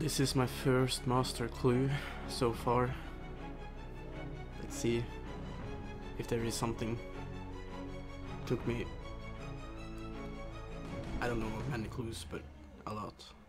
This is my first master clue so far. Let's see if there is something. Took me, I don't know how many clues, but a lot.